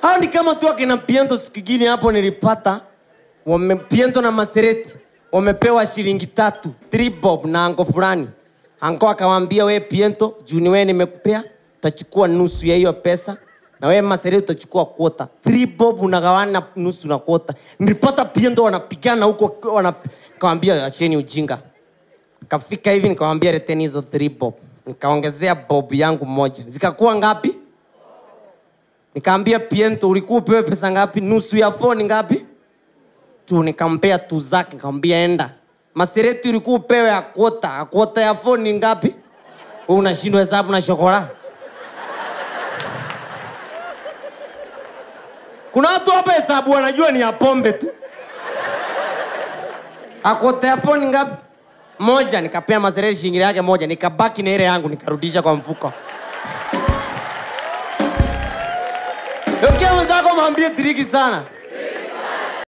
Hao ni kama tu akina Piento sikigini hapo nilipata. Piento na Masereti wamepewa shilingi 3 bob na ango fulani. Ango akamwambia wewe Piento, juni wewe nimekupea, utachukua nusu ya hiyo pesa. Na wewe Masereti utachukua kwota. 3 bob unagawana nusu na kwota. Nilipata Piento wanapigana huko nikamwambia acheni ujinga. Kafika hivi nikamwambia reteni hizo 3 bob. Nikaongezea bob yangu moja. Zikakuwa ngapi? Nikamwambia Piento ulikuwa upewe pesa ngapi? Nusu ya phone ngapi? Tu nikampea tu zake nikamwambia enda. Masereti ulikuwa upewe ya kwota ya phone ngapi? Wewe unashindwa hesabu na shokola. Kuna watu hapa hesabu wanajua ni ya pombe tu. Kwota ya phone ngapi? Moja. Nikapea Masereti shilingi yake moja, nikabaki na ile yangu nikarudisha kwa mfuko. Ukiwa mwenzako mwambie triki sana.